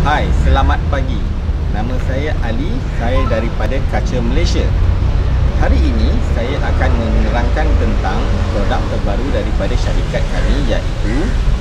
Hai, selamat pagi. Nama saya Ali, saya daripada Kaca Malaysia. Hari ini saya akan menerangkan tentang produk terbaru daripada syarikat kami, iaitu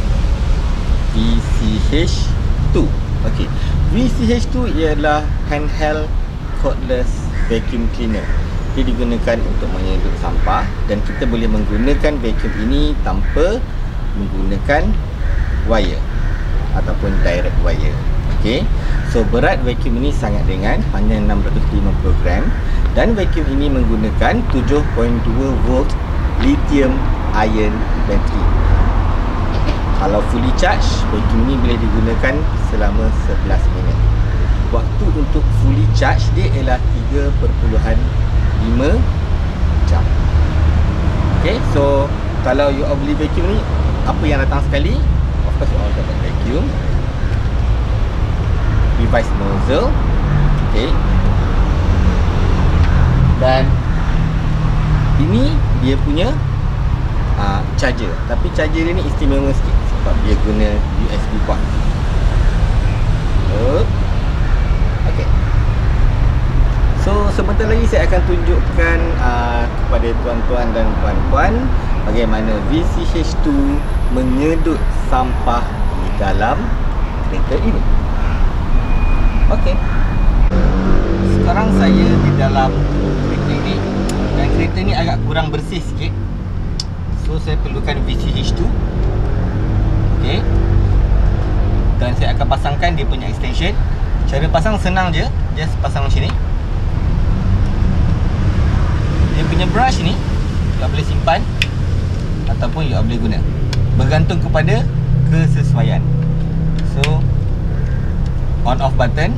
VCH2. Okey, VCH2 ialah handheld cordless vacuum cleaner. Dia digunakan untuk menyedut sampah dan kita boleh menggunakan vacuum ini tanpa menggunakan wire ataupun direct wire. Okey, so berat vacuum ini sangat ringan, hanya 650 gram, dan vacuum ini menggunakan 7.2 volt lithium ion battery. Kalau fully charge, vacuum ini boleh digunakan selama 11 minit. Waktu untuk fully charge dia ialah 3.5 jam. Okey, so kalau you beli vacuum ni, apa yang datang sekali? Of course you all dapat vacuum, device nozzle, okey, dan ini dia punya charger. Tapi charger dia ni istimewa sikit sebab dia guna USB port. Okey, so sebentar lagi saya akan tunjukkan kepada tuan-tuan dan puan-puan bagaimana VCH2 menyedut sampah di dalam kereta ini. Okey, sekarang saya di dalam kereta ini dan kereta ni agak kurang bersih sikit, so saya perlukan VCH2. Okey, dan saya akan pasangkan dia punya extension. Cara pasang senang je, just pasang macam ni. Dia punya brush ni you boleh simpan ataupun you boleh guna, bergantung kepada kesesuaian. So on off button,